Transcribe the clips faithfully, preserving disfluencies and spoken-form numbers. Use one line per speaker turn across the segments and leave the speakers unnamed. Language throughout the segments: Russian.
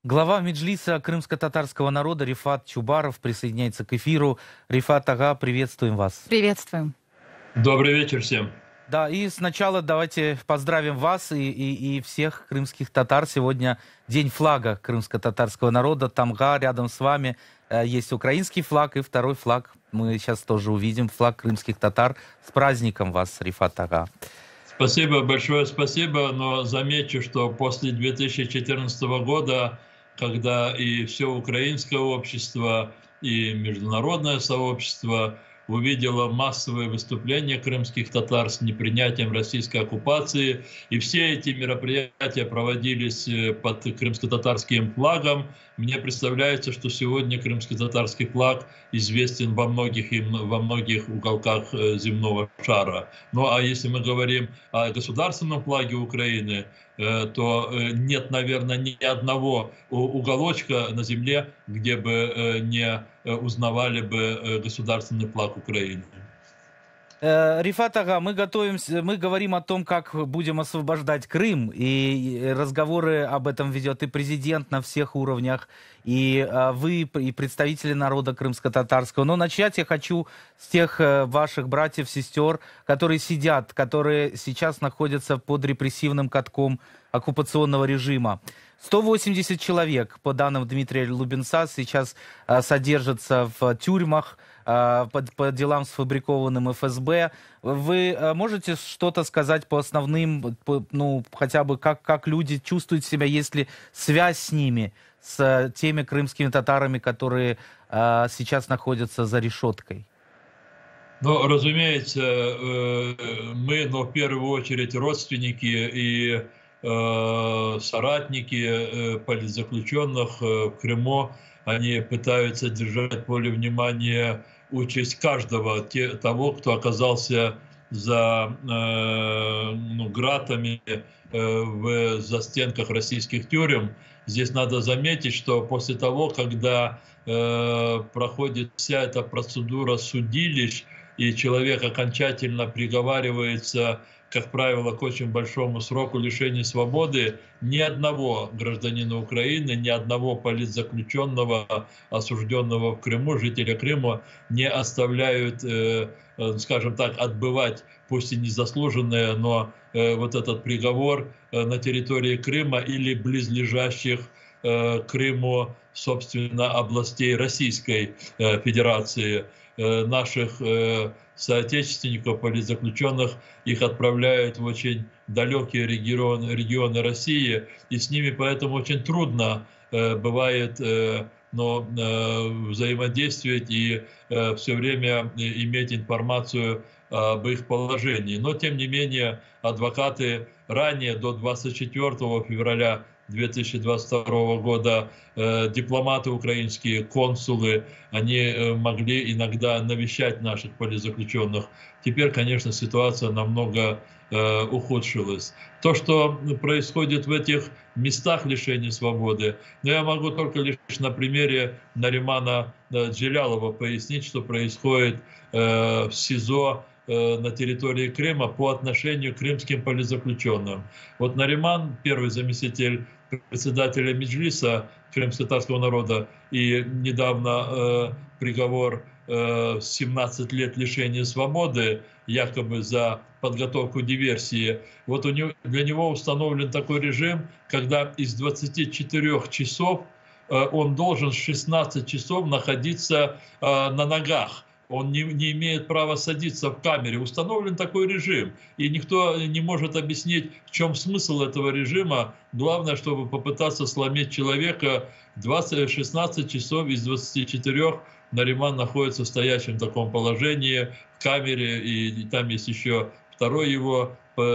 Глава Меджлиса крымско-татарского народа Рифат Чубаров присоединяется к эфиру. Рифат ага, приветствуем вас.
Приветствуем.
Добрый вечер всем.
Да, и сначала давайте поздравим вас и, и, и всех крымских татар. Сегодня день флага крымско-татарского народа. Тамга рядом с вами э, есть украинский флаг и второй флаг. Мы сейчас тоже увидим флаг крымских татар. С праздником вас, Рифат ага.
Спасибо, большое спасибо, но замечу, что после две тысячи четырнадцатого года, когда и все украинское общество, и международное сообщество увидело массовые выступления крымских татар с непринятием российской оккупации, и все эти мероприятия проводились под крымско-татарским флагом, мне представляется, что сегодня крымско-татарский флаг известен во многих, во многих уголках земного шара. Ну а если мы говорим о государственном флаге Украины, то нет, наверное, ни одного уголочка на земле, где бы не узнавали бы государственный флаг Украины.
Рифат ага, мы готовимся, мы говорим о том, как будем освобождать Крым, и разговоры об этом ведет и президент на всех уровнях, и вы, и представители народа крымско-татарского. Но начать я хочу с тех ваших братьев, сестер, которые сидят, которые сейчас находятся под репрессивным катком оккупационного режима. сто восемьдесят человек, по данным Дмитрия Лубенца, сейчас а, содержатся в тюрьмах а, по, по делам сфабрикованным эф эс бэ. Вы а, можете что-то сказать по основным, по, ну, хотя бы как, как люди чувствуют себя, есть ли связь с ними, с теми крымскими татарами, которые а, сейчас находятся за решеткой?
Ну, разумеется, мы, но в первую очередь родственники и соратники политзаключенных в Крыму, они пытаются держать в поле внимания участь каждого те, того, кто оказался за ну, гратами в застенках российских тюрем. Здесь надо заметить, что после того, когда проходит вся эта процедура судилищ, и человек окончательно приговаривается, как правило, к очень большому сроку лишения свободы, ни одного гражданина Украины, ни одного политзаключенного, осужденного в Крыму, жителя Крыма, не оставляют, скажем так, отбывать, пусть и незаслуженное, но вот этот приговор на территории Крыма или близлежащих к Крыму, собственно, областей Российской Федерации. Наших соотечественников, политзаключенных, их отправляют в очень далекие регионы, регионы России, и с ними поэтому очень трудно бывает но, взаимодействовать и все время иметь информацию об их положении. Но, тем не менее, адвокаты ранее, до двадцать четвёртого февраля две тысячи двадцать второго года, э, дипломаты украинские, консулы, они э, могли иногда навещать наших политзаключенных. Теперь, конечно, ситуация намного э, ухудшилась. То, что происходит в этих местах лишения свободы, но я могу только лишь на примере Наримана Джилялова пояснить, что происходит э, в СИЗО на территории Крыма по отношению к крымским политзаключенным. Вот Нариман, первый заместитель председателя Меджлиса крымско-татарского народа, и недавно э, приговор э, семнадцать лет лишения свободы, якобы за подготовку диверсии. Вот у него, для него установлен такой режим, когда из двадцати четырёх часов э, он должен шестнадцать часов находиться э, на ногах. Он не, не имеет права садиться в камере. Установлен такой режим. И никто не может объяснить, в чем смысл этого режима. Главное, чтобы попытаться сломить человека. двадцать, шестнадцать часов из двадцати четырёх Нариман находится в стоящем таком положении, в камере. И, и там есть еще второй его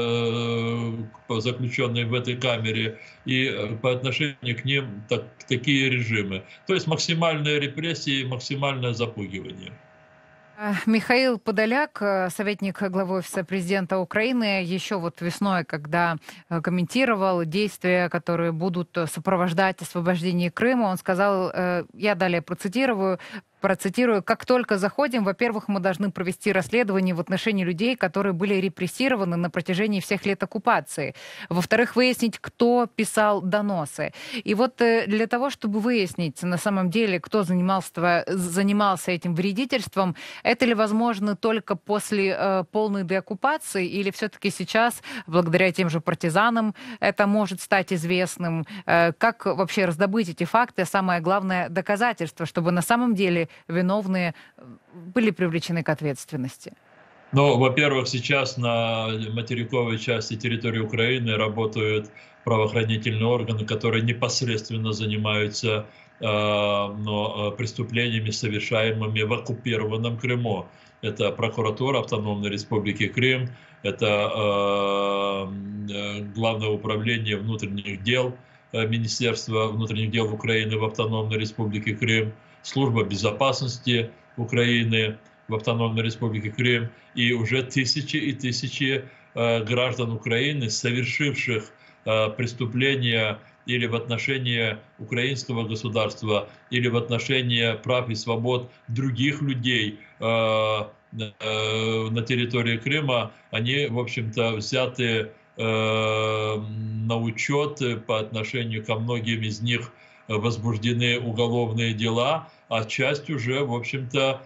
заключенный в этой камере, и по отношению к ним так, такие режимы. То есть максимальные репрессии, максимальное запугивание.
Михаил Подоляк, советник главы Офиса президента Украины, еще вот весной, когда комментировал действия, которые будут сопровождать освобождение Крыма, он сказал, я далее процитирую: процитирую: «Как только заходим, во-первых, мы должны провести расследование в отношении людей, которые были репрессированы на протяжении всех лет оккупации. Во-вторых, выяснить, кто писал доносы». И вот для того, чтобы выяснить на самом деле, кто занимался, занимался этим вредительством, это ли возможно только после э, полной деоккупации, или все-таки сейчас, благодаря тем же партизанам, это может стать известным? Э, как вообще раздобыть эти факты, а самое главное, доказательства, чтобы на самом деле виновные были привлечены к ответственности?
Ну, во-первых, сейчас на материковой части территории Украины работают правоохранительные органы, которые непосредственно занимаются э, но, преступлениями, совершаемыми в оккупированном Крыму. Это прокуратура Автономной Республики Крым, это э, Главное управление внутренних дел Министерства внутренних дел Украины в Автономной Республике Крым, Служба безопасности Украины в Автономной Республике Крым, и уже тысячи и тысячи э, граждан Украины, совершивших э, преступления или в отношении украинского государства, или в отношении прав и свобод других людей э, э, на территории Крыма, они, в общем-то, взяты э, на учет. По отношению ко многим из них возбуждены уголовные дела, а часть уже, в общем-то,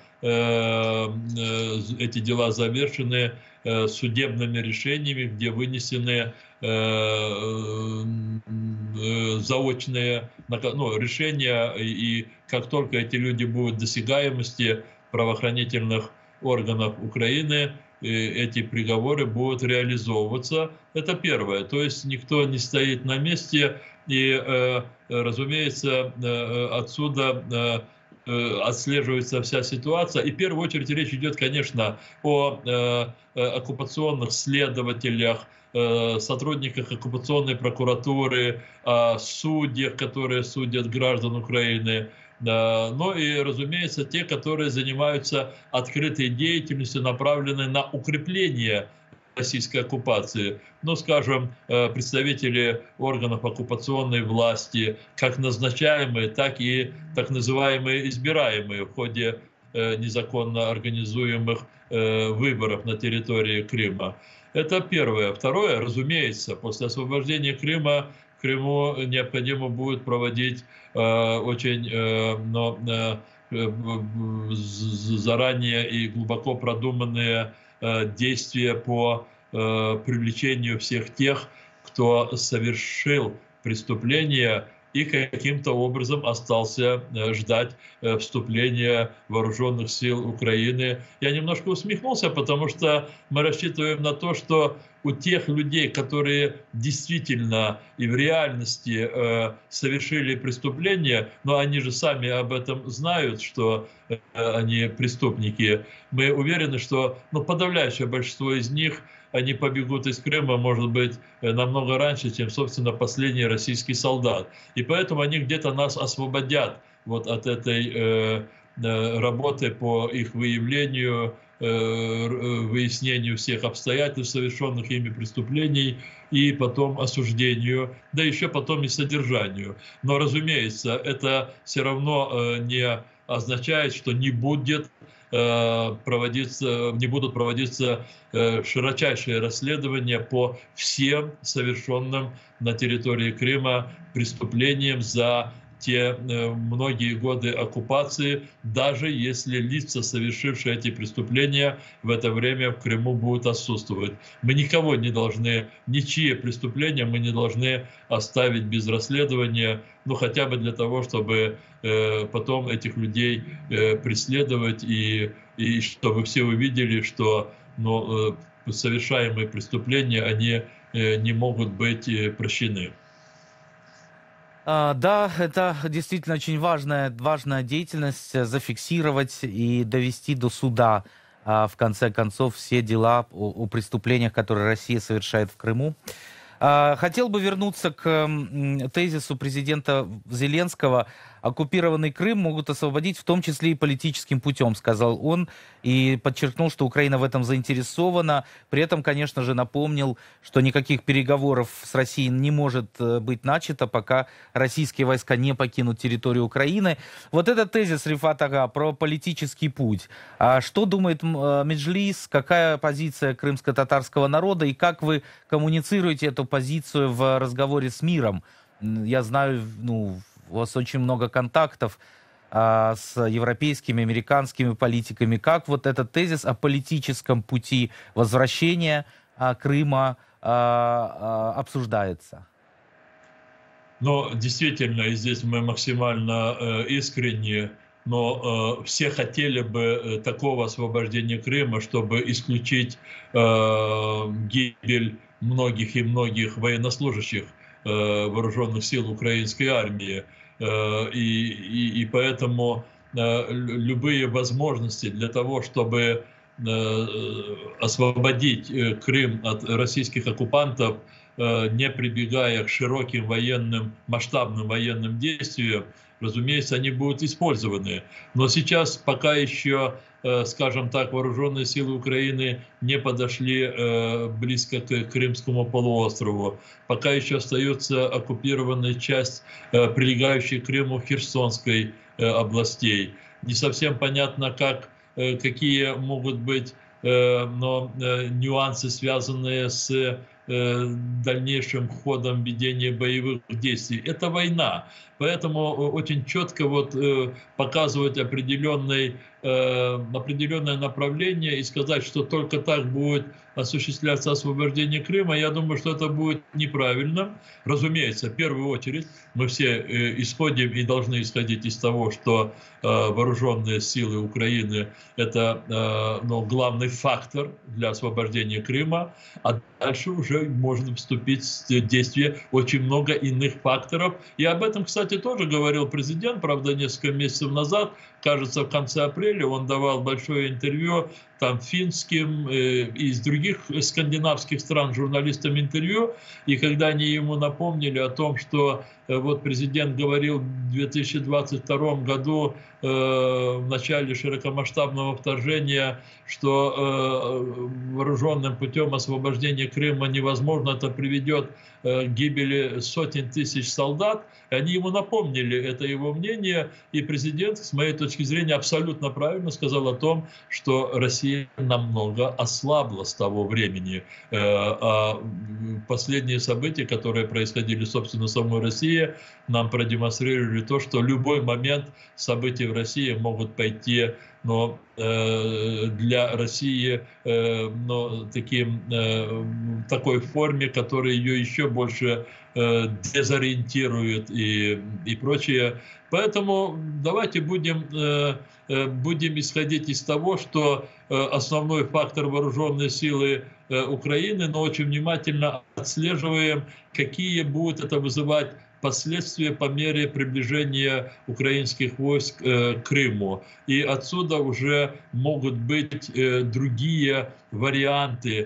эти дела завершены судебными решениями, где вынесены заочные, ну, решения, и как только эти люди будут досягаемости правоохранительных органов Украины, эти приговоры будут реализовываться. Это первое. То есть никто не стоит на месте, и, разумеется, отсюда отслеживается вся ситуация. И в первую очередь речь идет, конечно, о оккупационных следователях, сотрудниках оккупационной прокуратуры, о судьях, которые судят граждан Украины. Ну и, разумеется, те, которые занимаются открытой деятельностью, направленной на укрепление российской оккупации. Ну, скажем, представители органов оккупационной власти, как назначаемые, так и так называемые избираемые в ходе незаконно организуемых выборов на территории Крыма. Это первое. Второе, разумеется, после освобождения Крыма в Крыму необходимо будет проводить э, очень э, но, э, заранее и глубоко продуманные э, действия по э, привлечению всех тех, кто совершил преступление и каким-то образом остался ждать вступления вооруженных сил Украины. Я немножко усмехнулся, потому что мы рассчитываем на то, что у тех людей, которые действительно и в реальности э, совершили преступления, но они же сами об этом знают, что э, они преступники, мы уверены, что ну, подавляющее большинство из них, они побегут из Крыма, может быть, намного раньше, чем, собственно, последний российский солдат. И поэтому они где-то нас освободят вот от этой э, работы по их выявлению, э, выяснению всех обстоятельств, совершенных ими преступлений, и потом осуждению, да еще потом и содержанию. Но, разумеется, это все равно э, не означает, что не будет проводиться, не будут проводиться широчайшие расследования по всем совершенным на территории Крыма преступлениям за те многие годы оккупации, даже если лица, совершившие эти преступления, в это время в Крыму будут отсутствовать. Мы никого не должны, ничьи преступления мы не должны оставить без расследования, ну хотя бы для того, чтобы э, потом этих людей э, преследовать, и, и чтобы все увидели, что ну, э, совершаемые преступления, они э, не могут быть э, прощены.
А, да, это действительно очень важная, важная деятельность, зафиксировать и довести до суда, а, в конце концов, все дела о, о преступлениях, которые Россия совершает в Крыму. А, хотел бы вернуться к м, тезису президента Зеленского. Оккупированный Крым могут освободить в том числе и политическим путем, сказал он, и подчеркнул, что Украина в этом заинтересована. При этом, конечно же, напомнил, что никаких переговоров с Россией не может э, быть начато, пока российские войска не покинут территорию Украины. Вот этот тезис, Рифат Ага, про политический путь. А что думает м, э, Меджлис, какая позиция крымско-татарского народа, и как вы коммуницируете эту позицию в разговоре с миром? М, Я знаю, ну, у вас очень много контактов а, с европейскими, американскими политиками. Как вот этот тезис о политическом пути возвращения а, Крыма а, а, обсуждается?
Но действительно, и здесь мы максимально э, искренни, но э, все хотели бы э, такого освобождения Крыма, чтобы исключить э, гибель многих и многих военнослужащих э, вооруженных сил украинской армии. Э, и, и, и поэтому э, любые возможности для того, чтобы э, освободить э, Крым от российских оккупантов, не прибегая к широким военным, масштабным военным действиям, разумеется, они будут использованы. Но сейчас пока еще, скажем так, вооруженные силы Украины не подошли близко к Крымскому полуострову. Пока еще остается оккупированная часть прилегающей к Крыму Херсонской областей. Не совсем понятно, как, какие могут быть но, нюансы, связанные с дальнейшим ходом ведения боевых действий. Это война. Поэтому очень четко вот показывать определенный, определенное направление и сказать, что только так будет осуществляться освобождение Крыма, я думаю, что это будет неправильно. Разумеется, в первую очередь мы все исходим и должны исходить из того, что вооруженные силы Украины – это, ну, главный фактор для освобождения Крыма, а дальше уже может вступить в действие очень много иных факторов. И об этом, кстати, тоже говорил президент, правда, несколько месяцев назад, кажется, в конце апреля он давал большое интервью там финским э, и из других скандинавских стран журналистам интервью, и когда они ему напомнили о том, что э, вот президент говорил в две тысячи двадцать втором году э, в начале широкомасштабного вторжения, что э, вооруженным путем освобождения Крыма невозможно, это приведет э, к гибели сотен тысяч солдат, и они ему напомнили это его мнение, и президент, с моей точки зрения, абсолютно правильно сказал о том, что Россия намного ослабла с того времени. А последние события, которые происходили, собственно, в самой России, нам продемонстрировали то, что в любой момент события в России могут пойти, но для России, но таким, такой форме, которая ее еще больше дезориентирует и, и прочее. Поэтому давайте будем, будем исходить из того, что основной фактор вооруженной силы Украины, но очень внимательно отслеживаем, какие будут это вызывать последствия по мере приближения украинских войск к Крыму. И отсюда уже могут быть другие варианты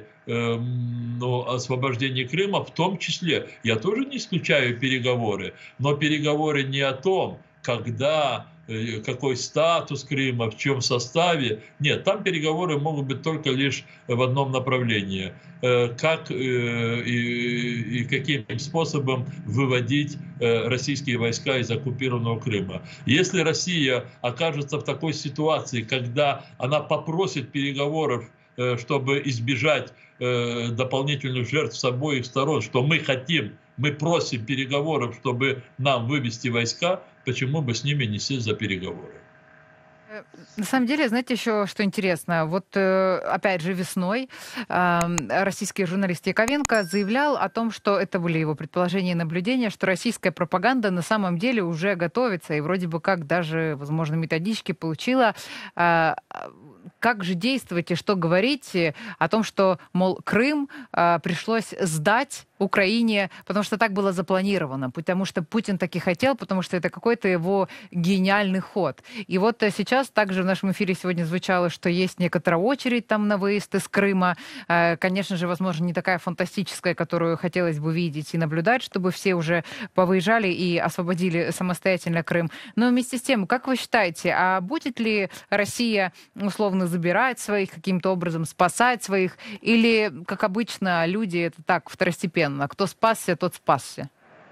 но освобождения Крыма, в том числе, я тоже не исключаю переговоры, но переговоры не о том, когда, какой статус Крыма, в чем составе. Нет, там переговоры могут быть только лишь в одном направлении. Как и, и каким способом выводить российские войска из оккупированного Крыма. Если Россия окажется в такой ситуации, когда она попросит переговоров, чтобы избежать э, дополнительных жертв с обоих сторон, что мы хотим, мы просим переговоров, чтобы нам вывести войска, почему бы с ними не сесть за переговоры?
На самом деле, знаете, еще что интересно? Вот, опять же, весной российский журналист Яковенко заявлял о том, что это были его предположения и наблюдения, что российская пропаганда на самом деле уже готовится и вроде бы как даже, возможно, методички получила. Как же действовать и что говорить о том, что, мол, Крым пришлось сдать Украине, потому что так было запланировано, потому что Путин так и хотел, потому что это какой-то его гениальный ход. И вот э, сейчас также в нашем эфире сегодня звучало, что есть некоторая очередь там на выезд из Крыма. Э, Конечно же, возможно, не такая фантастическая, которую хотелось бы видеть и наблюдать, чтобы все уже повыезжали и освободили самостоятельно Крым. Но вместе с тем, как вы считаете, а будет ли Россия условно забирать своих, каким-то образом спасать своих, или, как обычно, люди это так второстепенно? Кто спасся, тот спасся.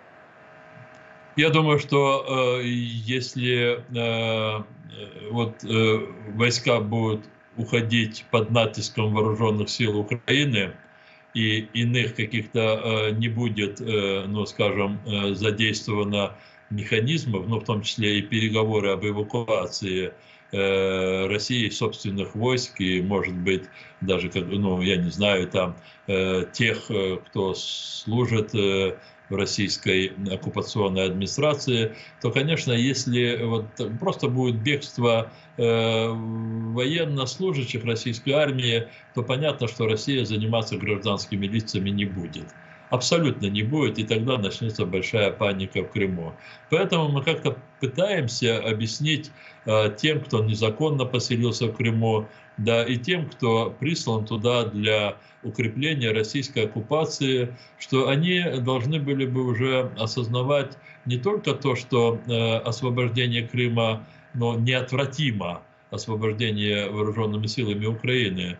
Я думаю, что э, если э, вот, э, войска будут уходить под натиском вооруженных сил Украины, и иных каких-то э, не будет, э, ну, скажем, э, задействовано механизмов, ну, в том числе и переговоры об эвакуации э, России собственных войск, и, может быть, даже, ну, я не знаю, там, э, тех, кто служит э, в российской оккупационной администрации, то, конечно, если вот просто будет бегство э, военнослужащих российской армии, то понятно, что Россия заниматься гражданскими лицами не будет. Абсолютно не будет, и тогда начнется большая паника в Крыму. Поэтому мы как-то пытаемся объяснить э, тем, кто незаконно поселился в Крыму, да, и тем, кто прислан туда для укрепления российской оккупации, что они должны были бы уже осознавать не только то, что э, освобождение Крыма, но неотвратимо, освобождение вооруженными силами Украины,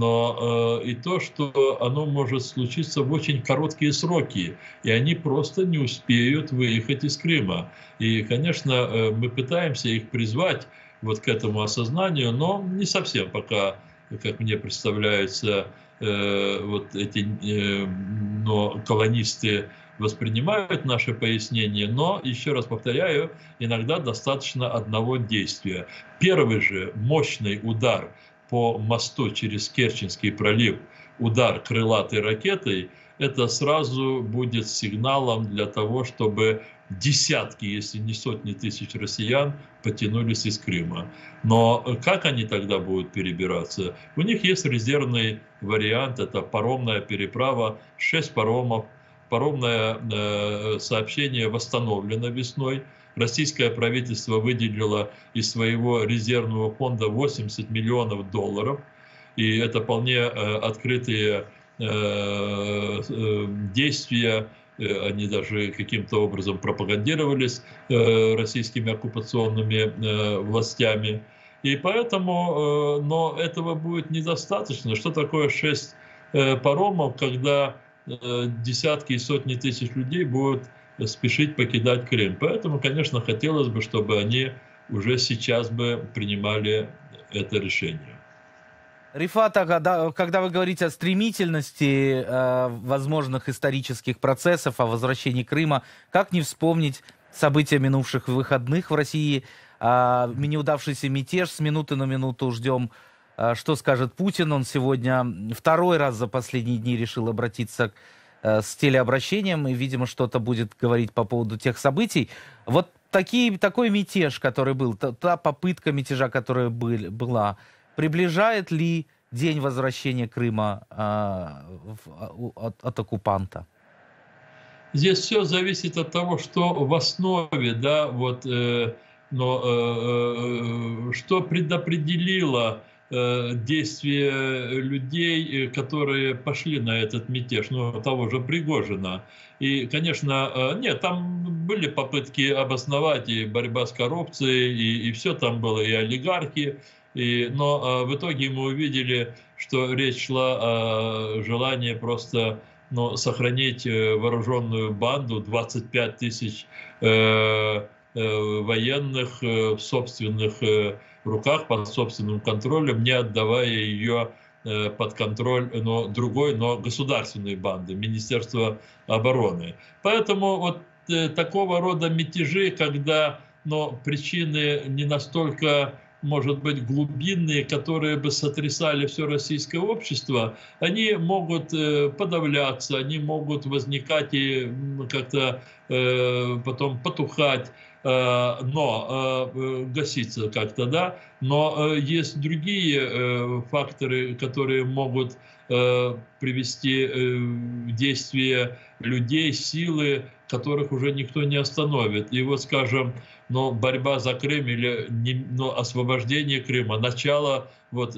но э, и то, что оно может случиться в очень короткие сроки, и они просто не успеют выехать из Крыма. И, конечно, э, мы пытаемся их призвать вот к этому осознанию, но не совсем пока, как мне представляется, э, вот эти э, но колонисты воспринимают наши пояснения, но, еще раз повторяю, иногда достаточно одного действия. Первый же мощный удар по мосту через Керченский пролив, удар крылатой ракетой, это сразу будет сигналом для того, чтобы десятки, если не сотни тысяч россиян потянулись из Крыма. Но как они тогда будут перебираться? У них есть резервный вариант, это паромная переправа, шесть паромов. Паромное э, сообщение восстановлено весной. Российское правительство выделило из своего резервного фонда восемьдесят миллионов долларов. И это вполне э, открытые э, э, действия. Они даже каким-то образом пропагандировались э, российскими оккупационными э, властями. И поэтому, э, но этого будет недостаточно. Что такое шесть э, паромов, когда десятки и сотни тысяч людей будут спешить покидать Крым. Поэтому, конечно, хотелось бы, чтобы они уже сейчас бы принимали это решение.
Рифат Ага, когда вы говорите о стремительности э, возможных исторических процессов, о возвращении Крыма, как не вспомнить события минувших выходных в России, э, неудавшийся мятеж, с минуты на минуту ждем, что скажет Путин. Он сегодня второй раз за последние дни решил обратиться э, с телеобращением и, видимо, что-то будет говорить по поводу тех событий. Вот такие, такой мятеж, который был, та, та попытка мятежа, которая был, была, приближает ли день возвращения Крыма э, в, от, от оккупанта?
Здесь все зависит от того, что в основе, да, вот, э, но э, э, что предопределило действия людей, которые пошли на этот мятеж, ну, того же Пригожина. И, конечно, нет, там были попытки обосновать и борьба с коррупцией, и, и все там было, и олигархи, и, но в итоге мы увидели, что речь шла о желании просто, ну, сохранить вооруженную банду, двадцать пять тысяч э, э, военных э, в собственных э, руках, под собственным контролем, не отдавая ее э, под контроль но другой, но государственной банды, Министерства обороны. Поэтому вот э, такого рода мятежи, когда но причины не настолько может быть, глубинные, которые бы сотрясали все российское общество, они могут подавляться, они могут возникать и как-то потом потухать, но гаситься как-то, да. Но есть другие факторы, которые могут привести в действие людей, силы, которых уже никто не остановит. И вот, скажем, но борьба за Крым или но освобождение Крыма, начало вот, э,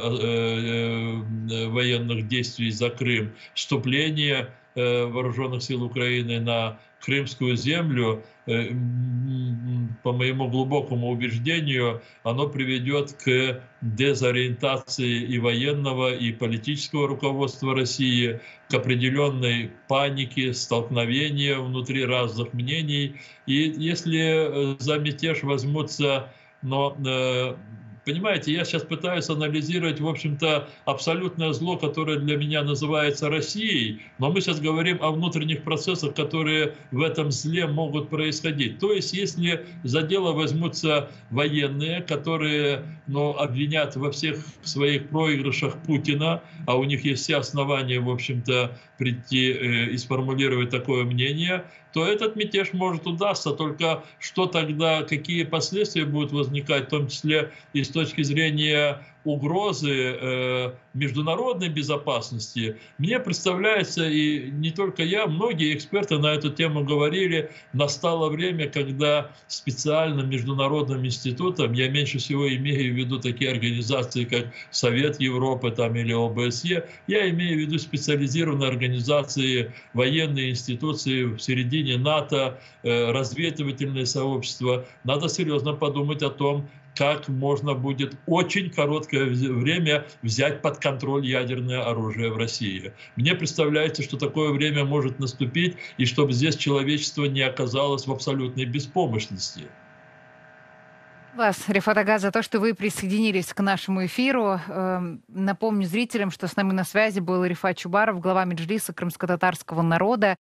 э, э, военных действий за Крым, вступление э, вооруженных сил Украины на крымскую землю, э, по моему глубокому убеждению, оно приведет к дезориентации и военного, и политического руководства России, к определенной панике, столкновению внутри разных мнений. И если за мятеж возьмутся, но, понимаете, я сейчас пытаюсь анализировать, в общем-то, абсолютное зло, которое для меня называется Россией, но мы сейчас говорим о внутренних процессах, которые в этом зле могут происходить. То есть, если за дело возьмутся военные, которые, ну, обвинят во всех своих проигрышах Путина, а у них есть все основания, в общем-то, прийти э, и сформулировать такое мнение, то этот мятеж может удастся. Только что тогда, какие последствия будут возникать, в том числе и с точки зрения угрозы э, международной безопасности, мне представляется, и не только я, многие эксперты на эту тему говорили, настало время, когда специальным международным институтам, я меньше всего имею в виду такие организации, как Совет Европы там, или О Бэ Эс Е, я имею в виду специализированные организации, военные институции в середине НАТО, э, разведывательное сообщество. Надо серьезно подумать о том, как можно будет очень короткое время взять под контроль ядерное оружие в России. Мне представляется, что такое время может наступить, и чтобы здесь человечество не оказалось в абсолютной беспомощности.
Вас, Рифат Ага, за то, что вы присоединились к нашему эфиру. Напомню зрителям, что с нами на связи был Рифат Чубаров, глава Меджлиса крымско-татарского народа.